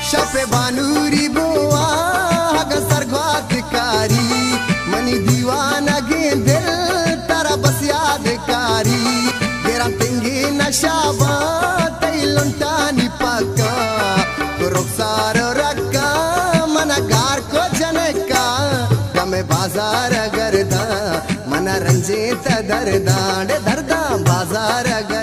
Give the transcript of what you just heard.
शपे बानूरी बुआ हग सर्वाधिकारी मनी दीवाना गे दिल तारा बस यादकारी तेरा तिंगी नशाबा तई लुंटानी पक्का रुखसार रक्का मना गार को जनका कमे बाजार गर्दा मना रंजीत दर्दा दर्दा बाजार